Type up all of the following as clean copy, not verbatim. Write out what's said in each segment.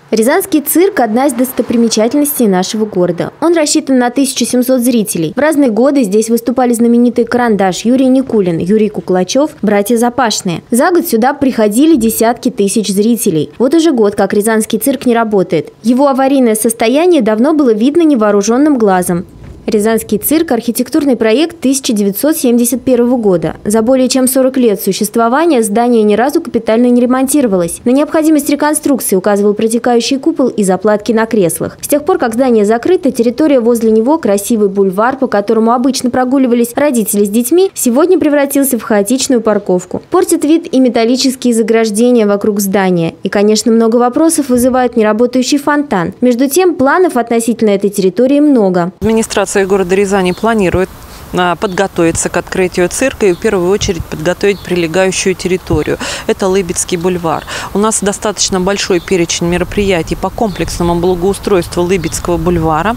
Рязанский цирк – одна из достопримечательностей нашего города. Он рассчитан на 1700 зрителей. В разные годы здесь выступали знаменитые «Карандаш», Юрий Никулин, Юрий Куклачев, братья Запашные. За год сюда приходили десятки тысяч зрителей. Вот уже год, как Рязанский цирк не работает. Его аварийное состояние давно было видно невооруженным глазом. Рязанский цирк – архитектурный проект 1971 года. За более чем 40 лет существования здание ни разу капитально не ремонтировалось. На необходимость реконструкции указывал протекающий купол и заплатки на креслах. С тех пор, как здание закрыто, территория возле него, красивый бульвар, по которому обычно прогуливались родители с детьми, сегодня превратился в хаотичную парковку. Портит вид и металлические заграждения вокруг здания. И, конечно, много вопросов вызывает неработающий фонтан. Между тем, планов относительно этой территории много. Администрация города Рязани планирует подготовиться к открытию цирка и в первую очередь подготовить прилегающую территорию. Это Лыбецкий бульвар. У нас достаточно большой перечень мероприятий по комплексному благоустройству Лыбецкого бульвара.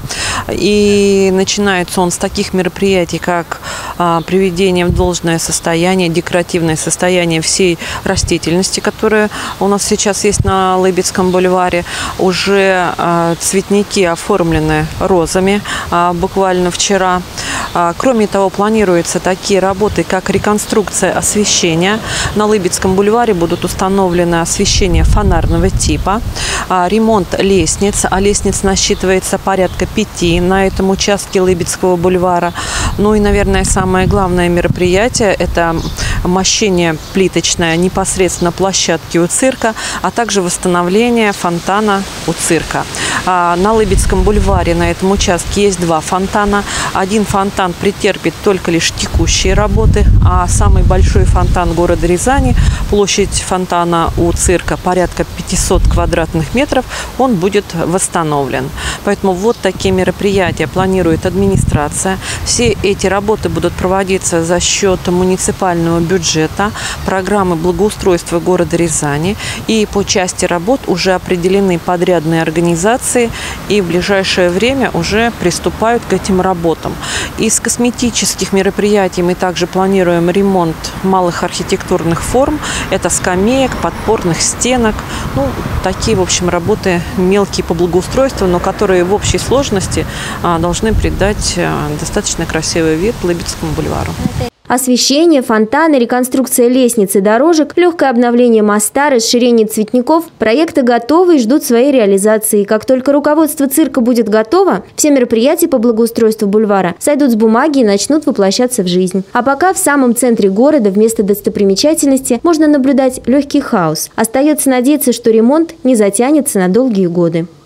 И начинается он с таких мероприятий, как приведение в должное состояние, декоративное состояние всей растительности, которая у нас сейчас есть на Лыбецком бульваре. Уже цветники оформлены розами буквально вчера. Кроме того, планируются такие работы, как реконструкция освещения. На Лыбецком бульваре будут установлены освещения фонарного типа, ремонт лестниц, а лестниц насчитывается порядка 5 на этом участке Лыбецкого бульвара. Ну и, наверное, самое главное мероприятие – это мощение плиточное непосредственно площадки у цирка, а также восстановление фонтана у цирка. На Лыбецком бульваре на этом участке есть 2 фонтана. Один фонтан претерпит только лишь текущие работы, а самый большой фонтан города Рязани, площадь фонтана у цирка порядка 500 квадратных метров, он будет восстановлен. Поэтому вот такие мероприятия планирует администрация. Все эти работы будут проводиться за счет муниципального бюджета, программы благоустройства города Рязани. И по части работ уже определены подрядные организации, и в ближайшее время уже приступают к этим работам. Из косметических мероприятий мы также планируем ремонт малых архитектурных форм. Это скамеек, подпорных стенок. Ну, такие, в общем, работы мелкие по благоустройству, но которые в общей сложности должны придать достаточно красивый вид Лыбецкому бульвару. Освещение, фонтаны, реконструкция лестниц и дорожек, легкое обновление моста, расширение цветников – проекты готовы и ждут своей реализации. Как только руководство цирка будет готово, все мероприятия по благоустройству бульвара сойдут с бумаги и начнут воплощаться в жизнь. А пока в самом центре города вместо достопримечательности можно наблюдать легкий хаос. Остается надеяться, что ремонт не затянется на долгие годы.